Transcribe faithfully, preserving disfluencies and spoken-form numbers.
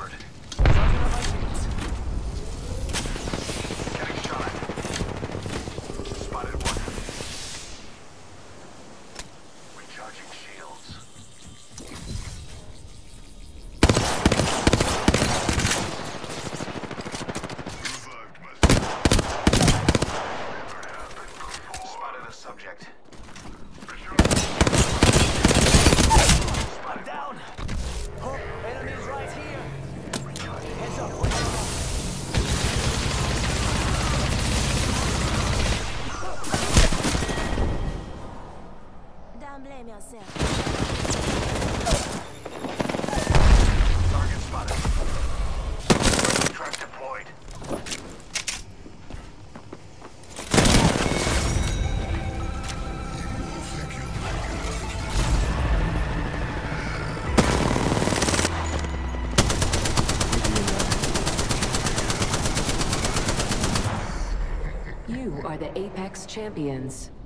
covered. Charging on my shields. Getting shot. Spotted one. Recharging shields. Revived myself. Never happened before. Spotted a subject. I'm down. Oh, enemies right here. Heads up. What's going on? Don't blame yourself. Target spotted. Trap deployed. You are the Apex Champions.